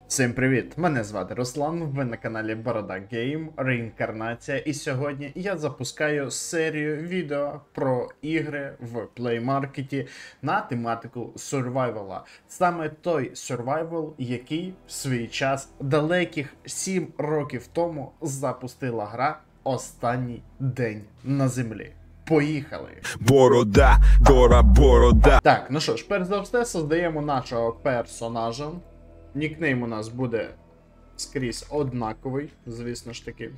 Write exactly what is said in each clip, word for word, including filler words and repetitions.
Всім привіт! Мене звати Руслан, ви на каналі Борода Гейм, Реінкарнація, і сьогодні я запускаю серію відео про ігри в Play Market на тематику сурвайвала. Саме той сурвайвал, який в свій час далеких сім років тому запустила гра «Останній день на землі». Поїхали! Борода, гора, борода. Так, ну що ж, перш за все создаємо нашого персонажа. Нікнейм у нас буде скрізь однаковий, звісно ж таки.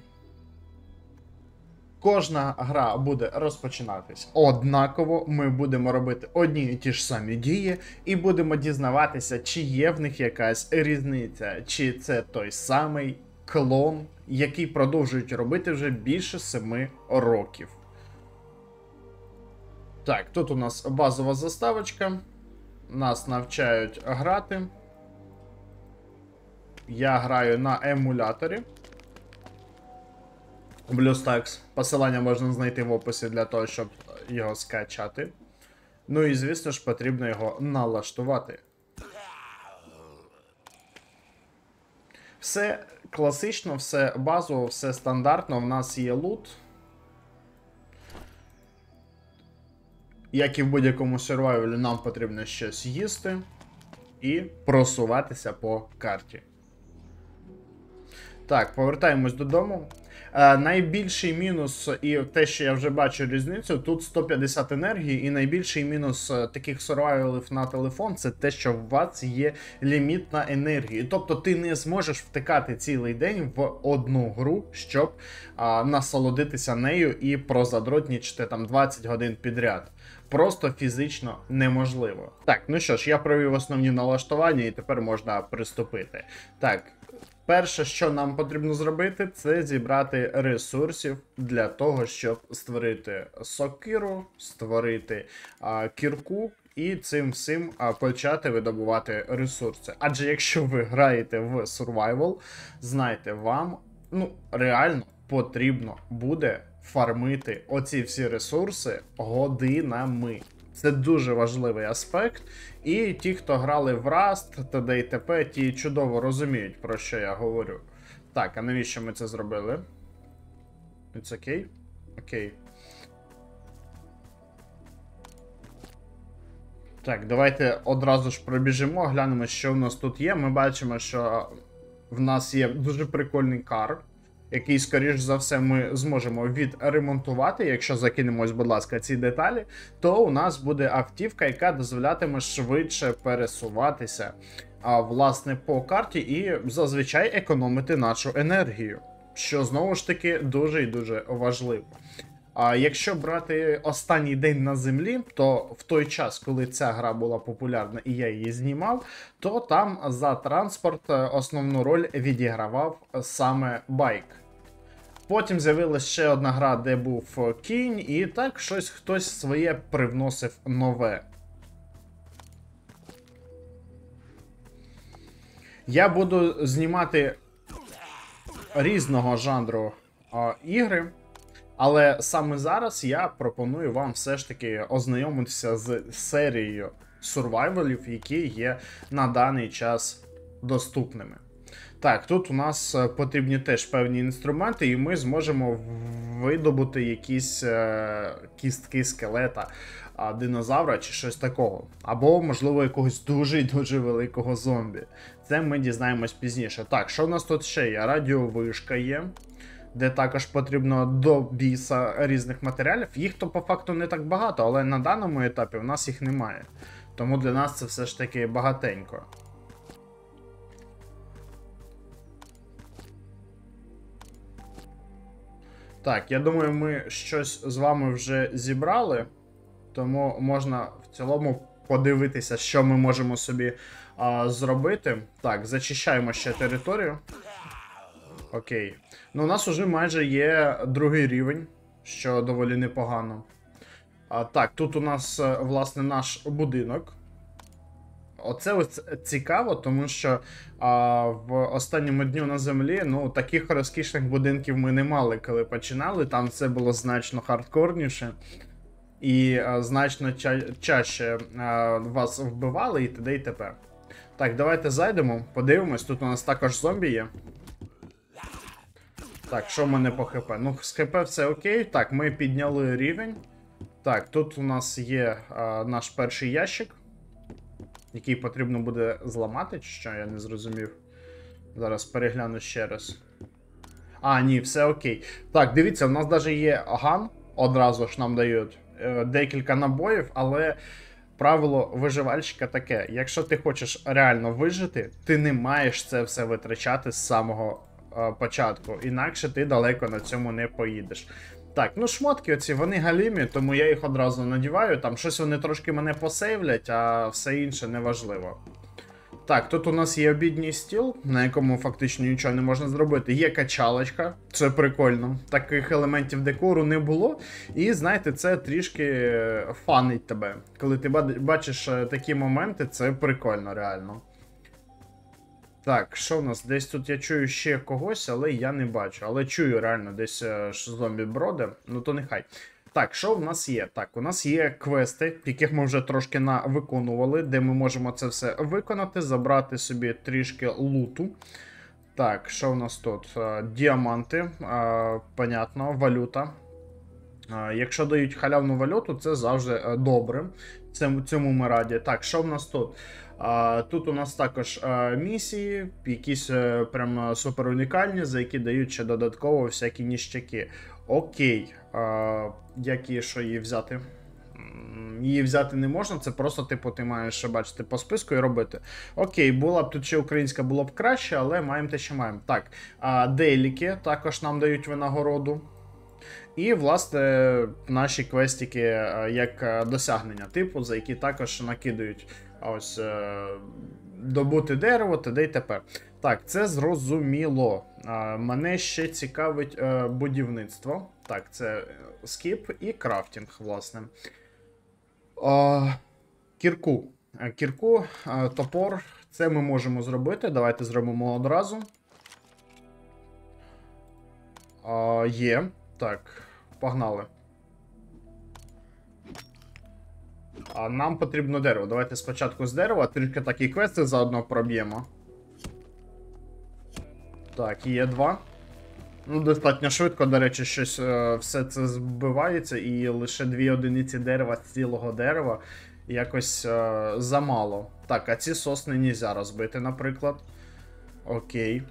Кожна гра буде розпочинатись однаково, ми будемо робити одні і ті ж самі дії, і будемо дізнаватися, чи є в них якась різниця, чи це той самий клон, який продовжують робити вже більше семи років. Так, тут у нас базова заставочка, нас навчають грати. Я граю на емуляторі BlueStacks. Посилання можна знайти в описі для того, щоб його скачати. Ну і, звісно ж, потрібно його налаштувати. Все класично, все базово, все стандартно. В нас є лут. Як і в будь-якому сервайвалі, нам потрібно щось їсти і просуватися по карті. Так, повертаємось додому. Е, найбільший мінус, і те, що я вже бачу різницю, тут сто п'ятдесят енергії, і найбільший мінус е, таких сурвайвалів на телефон, це те, що в вас є ліміт на енергію. Тобто ти не зможеш втикати цілий день в одну гру, щоб е, насолодитися нею і прозадротнічити там двадцять годин підряд. Просто фізично неможливо. Так, ну що ж, я провів основні налаштування і тепер можна приступити. Так. Перше, що нам потрібно зробити, це зібрати ресурсів для того, щоб створити сокиру, створити а, кірку і цим всім а, почати видобувати ресурси. Адже якщо ви граєте в survival, знайте, вам ну, реально потрібно буде фармити оці всі ресурси годинами. Це дуже важливий аспект, і ті, хто грали в Rust, т.д. і т.п., ті чудово розуміють, про що я говорю. Так, а навіщо ми це зробили? It's окей? Окей. Так, давайте одразу ж пробіжимо, глянемо, що в нас тут є. Ми бачимо, що в нас є дуже прикольний кар, який, скоріш за все, ми зможемо відремонтувати. Якщо закинемось, будь ласка, ці деталі, то у нас буде автівка, яка дозволятиме швидше пересуватися, а, власне, по карті і зазвичай економити нашу енергію, що, знову ж таки, дуже і дуже важливо. А якщо брати останній день на землі, то в той час, коли ця гра була популярна і я її знімав, то там за транспорт основну роль відігравав саме байк. Потім з'явилася ще одна гра, де був кінь, і так щось хтось своє привносив нове. Я буду знімати різного жанру а, ігри. Але саме зараз я пропоную вам все ж таки ознайомитися з серією сурвайвалів, які є на даний час доступними. Так, тут у нас потрібні теж певні інструменти, і ми зможемо видобути якісь е, кістки скелета, е, динозавра чи щось такого. Або, можливо, якогось дуже і дуже великого зомбі. Це ми дізнаємось пізніше. Так, що в нас тут ще є? Радіовишка є, де також потрібно до біса різних матеріалів. Їх то по факту не так багато, але на даному етапі в нас їх немає. Тому для нас це все ж таки багатенько. Так, я думаю, ми щось з вами вже зібрали, тому можна в цілому подивитися, що ми можемо собі а, зробити. Так, зачищаємо ще територію. Окей. Ну, у нас уже майже є другий рівень, що доволі непогано. А, так, тут у нас, власне, наш будинок. Оце ось цікаво, тому що а, в останньому дню на землі, ну, таких розкішних будинків ми не мали, коли починали. Там це було значно хардкорніше. І а, значно ча чаще а, вас вбивали і т.д. і т.п. Так, давайте зайдемо, подивимось. Тут у нас також зомбі є. Так, що в мене по хп? Ну, з хп все окей. Так, ми підняли рівень. Так, тут у нас є а, наш перший ящик, який потрібно буде зламати, чи що, я не зрозумів. Зараз перегляну ще раз. А, ні, все окей. Так, дивіться, у нас навіть є ган, одразу ж нам дають е, декілька набоїв, але правило виживальщика таке: якщо ти хочеш реально вижити, ти не маєш це все витрачати з самого е, початку, інакше ти далеко на цьому не поїдеш. Так, ну шмотки оці, вони галімі, тому я їх одразу надіваю, там щось вони трошки мене посейвлять, а все інше неважливо. Так, тут у нас є обідній стіл, на якому фактично нічого не можна зробити. Є качалочка, це прикольно. Таких елементів декору не було. І, знаєте, це трішки фанить тебе. Коли ти бачиш такі моменти, це прикольно, реально. Так, що в нас? Десь тут я чую ще когось, але я не бачу. Але чую реально десь зомбі броде, ну то нехай. Так, що в нас є? Так, у нас є квести, яких ми вже трошки навиконували, де ми можемо це все виконати, забрати собі трішки луту. Так, що в нас тут? Діаманти, понятно, валюта. Якщо дають халявну валюту, це завжди добре. Цьому ми раді. Так, що в нас тут? Тут у нас також місії, якісь прям супер унікальні, за які дають ще додатково всякі ніщаки. Окей, як її, що її взяти? Її взяти не можна, це просто, типу, ти маєш бачити по списку і робити. Окей, була б тут ще українська, було б краще, але маємо те, що маємо. Так, дейліки також нам дають винагороду. І, власне, наші квестики як досягнення типу, за які також накидають ось добути дерево, т.д. і т.п. Так, це зрозуміло. Мене ще цікавить будівництво. Так, це скіп і крафтинг, власне. Кірку. Кірку, топор. Це ми можемо зробити. Давайте зробимо одразу. Є. Так, погнали. А нам потрібно дерево. Давайте спочатку з дерева, трішки такі квести заодно проб'ємо. Так, є два. Ну, достатньо швидко, до речі, щось е, все це збивається, і лише дві одиниці дерева з цілого дерева якось е, замало. Так, а ці сосни не можна розбити, наприклад. Окей.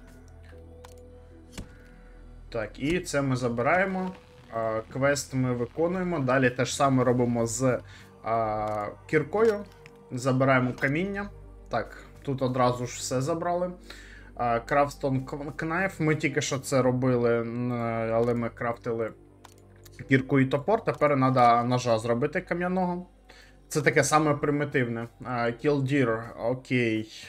Так, і це ми забираємо. Е, квест ми виконуємо. Далі те ж саме робимо з е, кіркою. Забираємо каміння. Так, тут одразу ж все забрали. Крафтон Knife, ми тільки що це робили, але ми крафтили кірку і топор, тепер треба ножа зробити кам'яного. Це таке саме примітивне. Kill Deer, окей.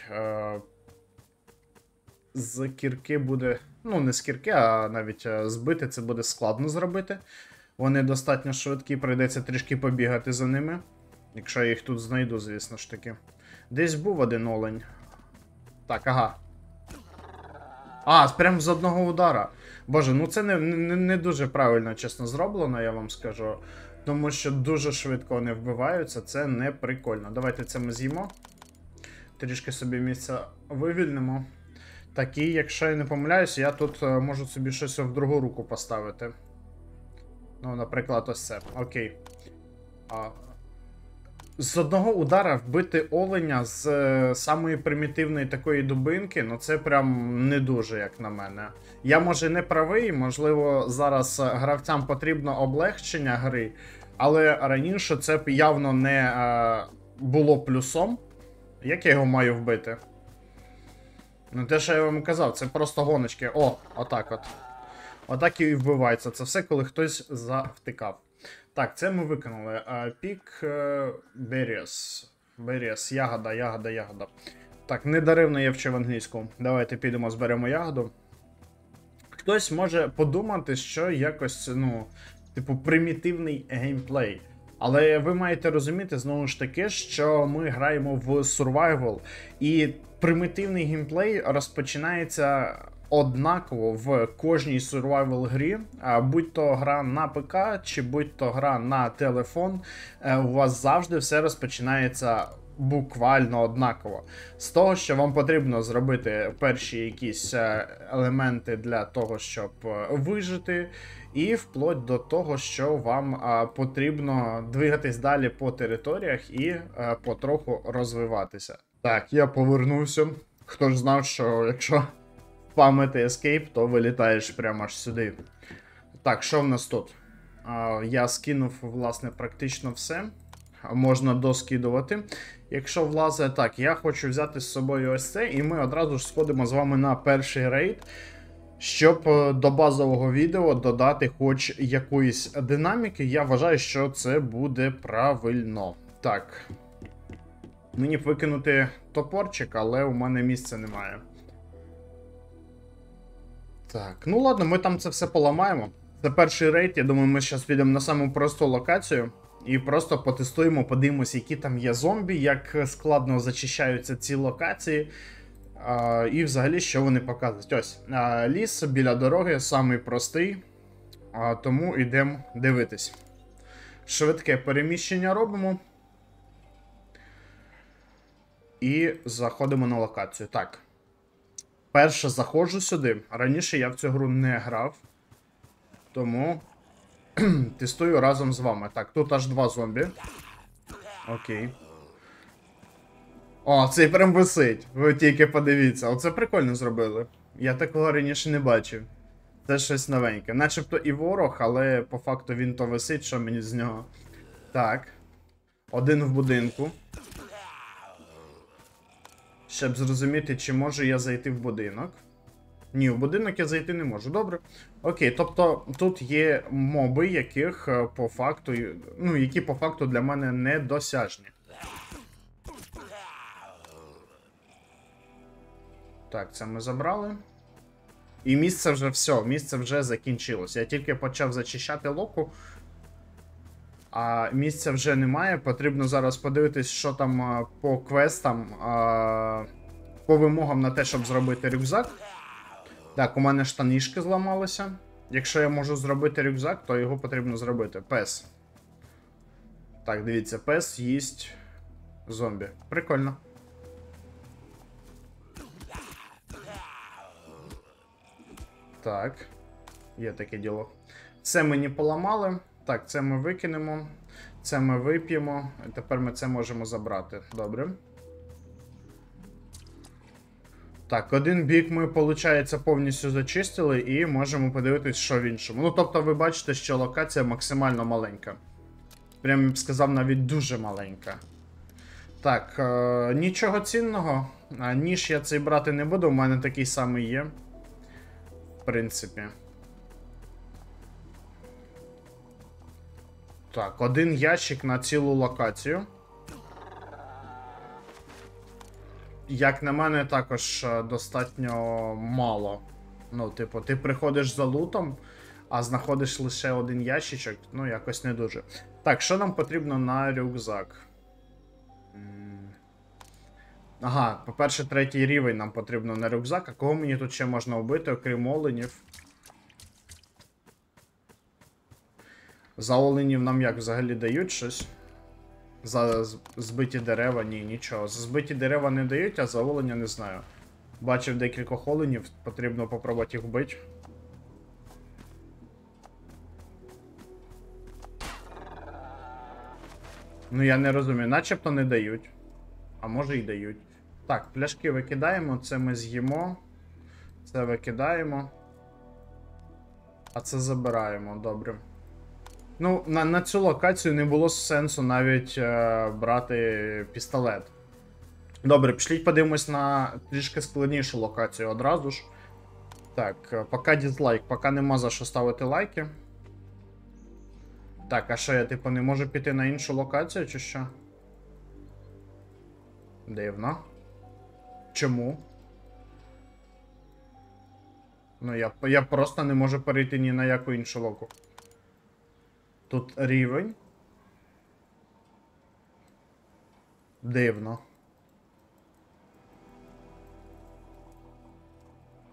З кірки буде, ну не з кірки, а навіть збити це буде складно зробити. Вони достатньо швидкі, прийдеться трішки побігати за ними. Якщо я їх тут знайду, звісно ж таки. Десь був один олень. Так, ага. А, прям з одного удара. Боже, ну це не, не, не дуже правильно, чесно, зроблено, я вам скажу. Тому що дуже швидко вони вбиваються, це не прикольно. Давайте це ми з'їмо. Трішки собі місця вивільнимо. Так, і якщо я не помиляюся, я тут можу собі щось в другу руку поставити. Ну, наприклад, ось це. Окей. А... З одного удара вбити оленя з е, самої примітивної такої дубинки, ну це прям не дуже, як на мене. Я, може, не правий, можливо, зараз гравцям потрібно облегчення гри, але раніше це б явно не е, було плюсом. Як я його маю вбити? Ну те, що я вам казав, це просто гоночки. О, отак от. Отак і вбивається. Це все, коли хтось завтикав. Так, це ми виконали. Пік Berries. Berries. Ягода, ягода, ягода. Так, недаривно я вчив англійську. Давайте підемо, зберемо ягоду. Хтось може подумати, що якось, ну, типу, примітивний геймплей. Але ви маєте розуміти, знову ж таки, що ми граємо в survival. І примітивний геймплей розпочинається однаково в кожній survival грі, будь то гра на ПК, чи будь то гра на телефон, у вас завжди все розпочинається буквально однаково. З того, що вам потрібно зробити перші якісь елементи для того, щоб вижити, і вплоть до того, що вам а, потрібно двигатись далі по територіях і а, потроху розвиватися. Так, я повернувся. Хто ж знав, що якщо спамити Escape, то вилітаєш прямо аж сюди. Так, що в нас тут? А, я скинув, власне, практично все. Можна доскидувати. Якщо влазить, так, я хочу взяти з собою ось це, і ми одразу ж сходимо з вами на перший рейд, щоб до базового відео додати хоч якоїсь динаміки. Я вважаю, що це буде правильно. Так. Мені б викинути топорчик, але у мене місця немає. Так, ну ладно, ми там це все поламаємо. Це перший рейд, я думаю, ми зараз підемо на саму просту локацію. І просто потестуємо, подивимося, які там є зомбі, як складно зачищаються ці локації. А, і взагалі, що вони показують. Ось, а, ліс біля дороги, самий простий. А, тому йдемо дивитись. Швидке переміщення робимо. І заходимо на локацію. Так. Перше заходжу сюди. Раніше я в цю гру не грав. Тому тестую разом з вами. Так, тут аж два зомбі. Окей. О, цей прям висить. Ви тільки подивіться. Оце прикольно зробили. Я такого раніше не бачив. Це щось новеньке. Начебто і ворог, але по факту він то висить, що мені з нього. Так. Один в будинку. Щоб зрозуміти, чи можу я зайти в будинок. Ні, в будинок я зайти не можу. Добре. Окей, тобто тут є моби, яких по факту, ну, які по факту для мене недосяжні. Так, це ми забрали. І місце вже все, місце вже закінчилось. Я тільки почав зачищати локу, а місця вже немає. Потрібно зараз подивитись, що там по квестам, по вимогам на те, щоб зробити рюкзак. Так, у мене штанішки зламалися. Якщо я можу зробити рюкзак, то його потрібно зробити. Пес. Так, дивіться, пес їсть зомбі. Прикольно. Так. Є таке діло. Це мені поламали. Так, це ми викинемо. Це ми вип'ємо. Тепер ми це можемо забрати. Добре. Так, один бік ми, виходить, повністю зачистили і можемо подивитись, що в іншому. Ну, тобто, ви бачите, що локація максимально маленька. Прям, я б сказав, навіть дуже маленька. Так, е нічого цінного. А, ніж я цей брати не буду, у мене такий самий є. В принципі. Так, один ящик на цілу локацію. Як на мене, також достатньо мало. Ну, типу, ти приходиш за лутом, а знаходиш лише один ящичок, ну, якось не дуже. Так, що нам потрібно на рюкзак? Ага, по-перше, третій рівень нам потрібно на рюкзак. А кого мені тут ще можна вбити, окрім оленів? За оленів нам як взагалі дають щось? За збиті дерева? Ні, нічого. За збиті дерева не дають, а за оленя не знаю. Бачив декількох оленів, потрібно попробувати їх вбити. Ну я не розумію, начебто не дають. А може і дають. Так, пляшки викидаємо, це ми з'їмо. Це викидаємо. А це забираємо, добре. Ну, на, на цю локацію не було сенсу навіть е, брати пістолет. Добре, пішліть подивимось на трішки складнішу локацію одразу ж. Так, поки дізлайк, поки нема за що ставити лайки. Так, а що я, типу, не можу піти на іншу локацію, чи що? Дивно. Чому? Ну, я, я просто не можу перейти ні на яку іншу локу. Тут рівень. Дивно.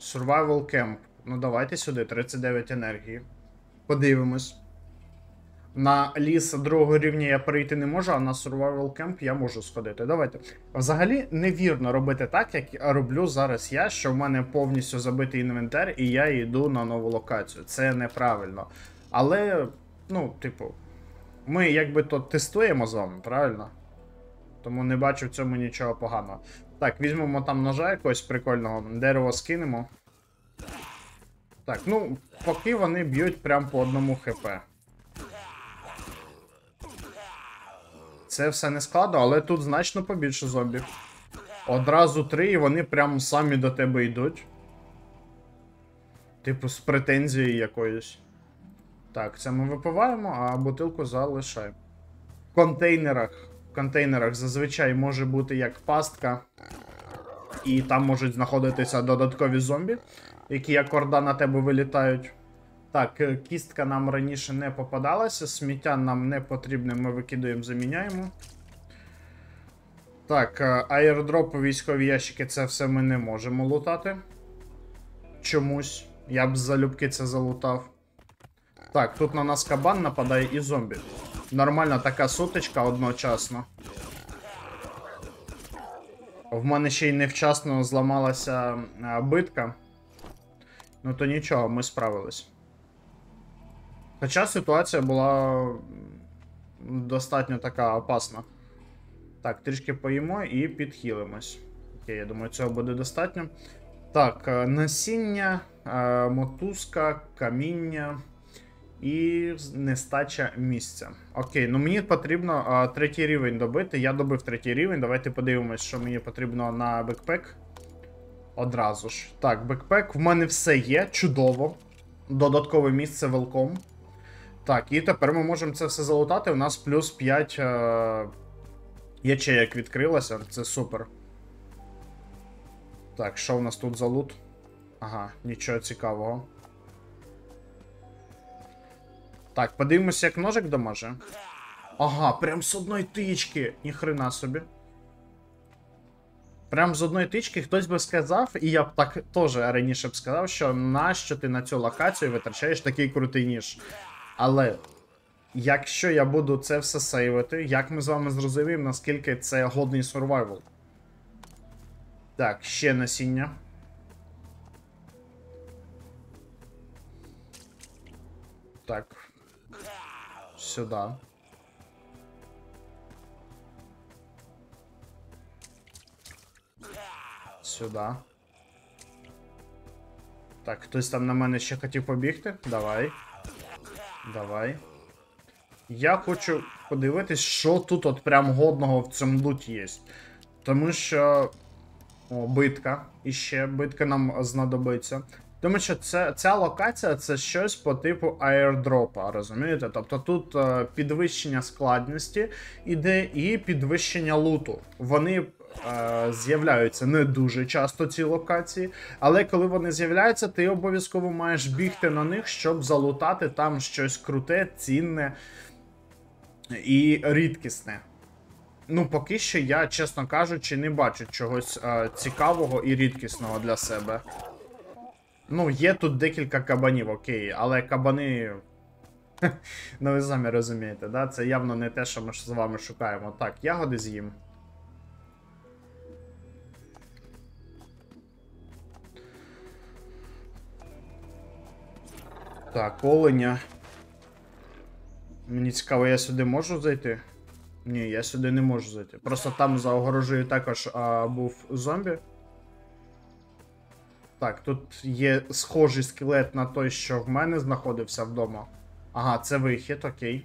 Survival Camp. Ну давайте сюди, тридцять дев'ять енергії. Подивимось. На ліс другого рівня я перейти не можу, а на survival camp я можу сходити. Давайте. Взагалі, невірно робити так, як роблю зараз я, що в мене повністю забитий інвентар, і я йду на нову локацію. Це неправильно. Але, ну, типу, ми якби то тестуємо з вами, правильно? Тому не бачу в цьому нічого поганого. Так, візьмемо там ножа якогось прикольного, дерево скинемо. Так, ну, поки вони б'ють прям по одному хп. Це все не складно, але тут значно побільше зомбів. Одразу три, і вони прям самі до тебе йдуть. Типу, з претензією якоюсь. Так, це ми випиваємо, а бутилку залишаємо. В контейнерах. В контейнерах зазвичай може бути як пастка. І там можуть знаходитися додаткові зомбі, які як орда на тебе вилітають. Так, кістка нам раніше не попадалася, сміття нам не потрібне, ми викидаємо, заміняємо. Так, аірдропи, військові ящики, це все ми не можемо лутати. Чомусь. Я б залюбки це залутав. Так, тут на нас кабан нападає і зомбі. Нормальна така сутичка одночасно. В мене ще й невчасно зламалася а, битка. Ну то нічого, ми справились. Хоча ситуація була достатньо така опасна. Так, трішки поїмо і підхилимось. Окей, я думаю, цього буде достатньо. Так, насіння, мотузка, каміння і нестача місця. Окей, ну мені потрібно а, третій рівень добити. Я добив третій рівень. Давайте подивимось, що мені потрібно на бекпек. Одразу ж. Так, бекпек. В мене все є. Чудово. Додаткове місце велком. Так, і тепер ми можемо це все залутати. У нас плюс п'ять е ячеєк відкрилося. Це супер. Так, що у нас тут за лут? Ага, нічого цікавого. Так, подивимося, як ножик доможе. Ага, прям з одної тички. Ніхрена собі. Прям з одної тички хтось би сказав, і я б так теж раніше б сказав, що нащо ти на цю локацію витрачаєш такий крутий ніж. Але, якщо я буду це все сейвити, як ми з вами зрозуміємо, наскільки це годний сурвайвал? Так, ще насіння. Так. Сюди. Сюди. Так, хтось там на мене ще хотів побігти? Давай. Давай. Я хочу подивитись, що тут от прям годного в цьому луті є. Тому що... О, битка. І ще битка нам знадобиться. Тому що це, ця локація це щось по типу аірдропа, розумієте? Тобто тут е, підвищення складності іде і підвищення луту. Вони е, з'являються не дуже часто, ці локації, але коли вони з'являються, ти обов'язково маєш бігти на них, щоб залутати там щось круте, цінне і рідкісне. Ну, поки що я, чесно кажучи, не бачу чогось е, цікавого і рідкісного для себе. Ну, є тут декілька кабанів, окей, але кабани... ну, ви самі розумієте, да? Це явно не те, що ми з вами шукаємо. Так, ягоди з'їм. Так, оленя. Мені цікаво, я сюди можу зайти? Ні, я сюди не можу зайти. Просто там за огорожею також а, був зомбі. Так, тут є схожий скелет на той, що в мене знаходився вдома. Ага, це вихід, окей.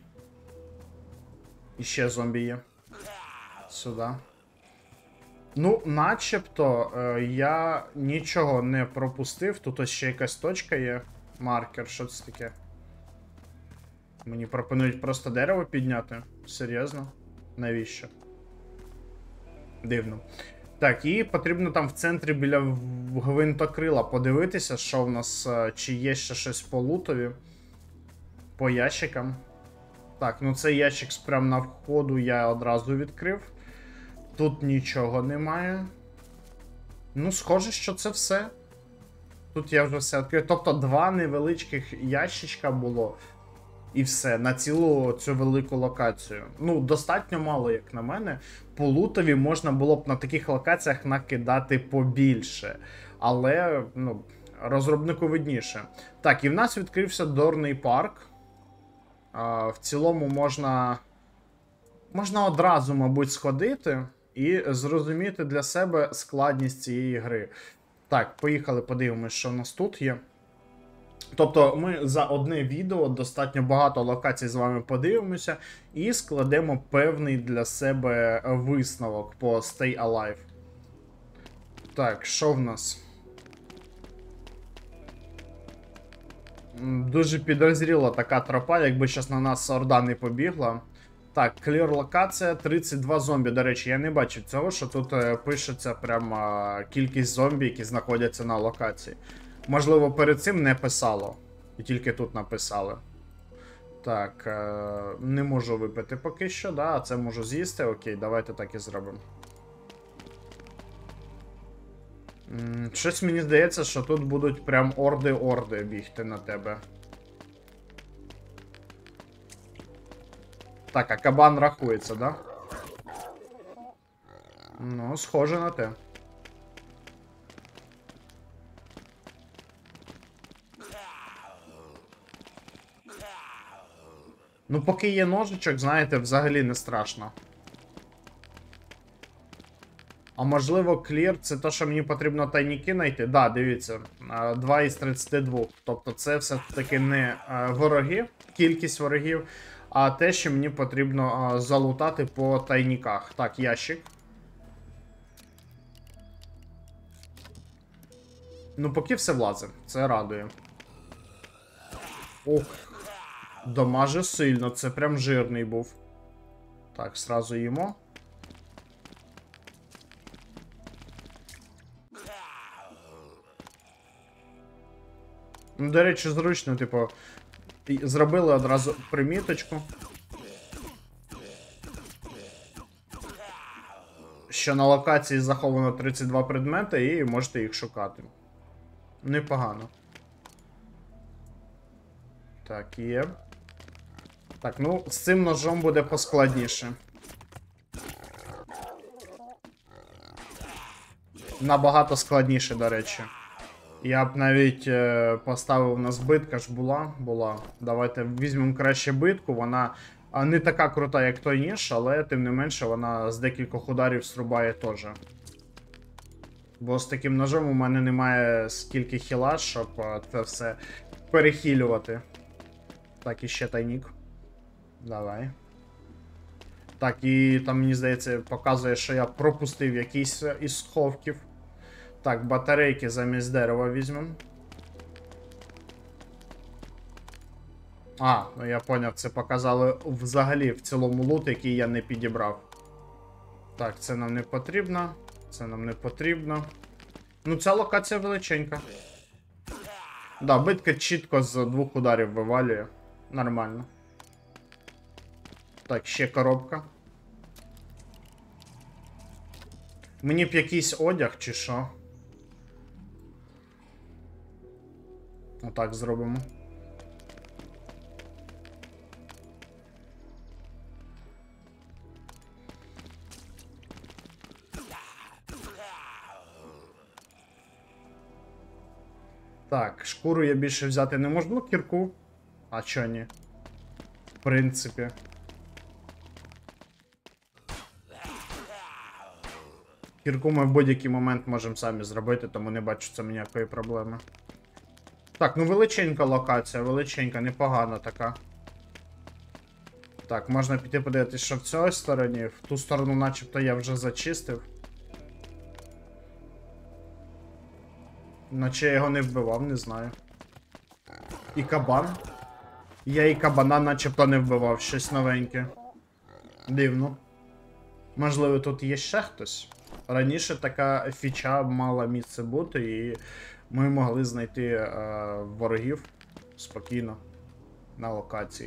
І ще зомбі є. Сюди. Ну, начебто, е, я нічого не пропустив. Тут ось ще якась точка є. Маркер, що це таке? Мені пропонують просто дерево підняти. Серйозно? Навіщо? Дивно. Так, і потрібно там в центрі біля гвинтокрила подивитися, що в нас, чи є ще щось по лутові. По ящикам. Так, ну цей ящик прямо на входу я одразу відкрив. Тут нічого немає. Ну, схоже, що це все. Тут я вже все відкрив. Тобто два невеличких ящичка було. І все, на цілу цю велику локацію. Ну, достатньо мало, як на мене. По лутові можна було б на таких локаціях накидати побільше. Але, ну, розробнику видніше. Так, і в нас відкрився Дорний парк. А, в цілому можна... Можна одразу, мабуть, сходити і зрозуміти для себе складність цієї гри. Так, поїхали, подивимось, що в нас тут є. Тобто ми за одне відео достатньо багато локацій з вами подивимося і складемо певний для себе висновок по Stay Alive. Так, що в нас? Дуже підозріла така тропа, якби зараз на нас орда не побігла. Так, клір локація, тридцять два зомбі. До речі, я не бачив цього, що тут е, пишеться прямо кількість зомбі, які знаходяться на локації. Можливо, перед цим не писало. І тільки тут написали. Так, е, не можу випити поки що, да, а це можу з'їсти. Окей, давайте так і зробимо. М, Щось мені здається, що тут будуть прям орди-орди бігти на тебе. Так, а кабан рахується, да? Ну, схоже на те. Ну, поки є ножичок, знаєте, взагалі не страшно. А можливо, клір це те, що мені потрібно тайніки знайти? Да, дивіться, два із тридцяти двох. Тобто це все-таки не вороги, кількість ворогів, а те, що мені потрібно залутати по тайніках. Так, ящик. Ну, поки все влазить, це радує. Ох, дамаже сильно, це прям жирний був. Так, сразу їмо. Ну, до речі, зручно, типу, зробили одразу приміточку. Що на локації заховано тридцять два предмети і можете їх шукати. Непогано. Так, є. Так, ну, з цим ножом буде поскладніше. Набагато складніше, до речі. Я б навіть е, поставив на збитка ж була. була. Давайте візьмемо краще битку. Вона не така крута, як той ніж, але тим не менше вона з декількох ударів струбає теж. Бо з таким ножом у мене немає скільки хіла, щоб це все перехилювати. Так, і ще тайнік. Давай. Так, і там, мені здається, показує, що я пропустив якийсь із сховків. Так, батарейки замість дерева візьмемо. А, ну я поняв, це показали взагалі в цілому лут, який я не підібрав. Так, це нам не потрібно. Це нам не потрібно. Ну, ця локація величенька. Да, битка чітко з двох ударів вивалює. Нормально. Так, ще коробка. Мені б якийсь одяг, чи що? Отак зробимо. Так, шкуру я більше взяти не можу, ну кірку. А чо ні? В принципі. Кірку ми в будь-який момент можемо самі зробити, тому не бачу це ніякої проблеми. Так, ну величенька локація, величенька, непогана така. Так, можна піти подивитися, що в цій стороні. В ту сторону начебто я вже зачистив. Наче я його не вбивав, не знаю. І кабан. Я і кабана начебто не вбивав, щось новеньке. Дивно. Можливо, тут є ще хтось. Раніше така фіча мала місце бути, і ми могли знайти е, ворогів спокійно на локації.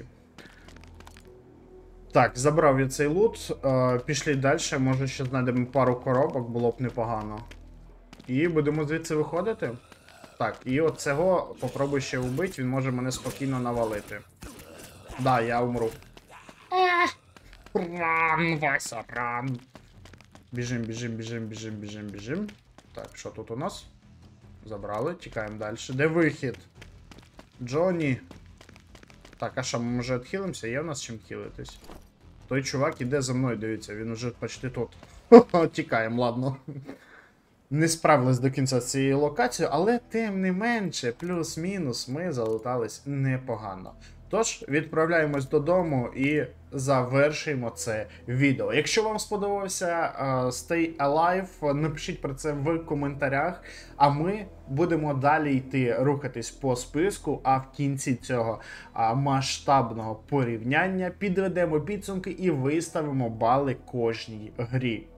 Так, забрав я цей лут. Е, пішли далі, може ще знайдемо пару коробок, було б непогано. І будемо звідси виходити. Так, і от цього попробуй ще вбити, він може мене спокійно навалити. Да, я умру. Ран, Вася, ран. Біжим, біжим, біжим, біжим, біжим, біжим. Так, що тут у нас? Забрали, тікаємо далі. Де вихід? Джонні. Так, а що, ми може відхилимося? Є в нас чим хилитись? Той чувак іде за мною, дивіться, він уже почти тут. Тікаємо, ладно. Не справились до кінця з цією локацією, але тим не менше, плюс-мінус, ми залутались непогано. Тож, відправляємось додому і завершуємо це відео. Якщо вам сподобався uh, Stay Alive, напишіть про це в коментарях, а ми будемо далі йти рухатись по списку, а в кінці цього uh, масштабного порівняння підведемо підсумки і виставимо бали кожній грі.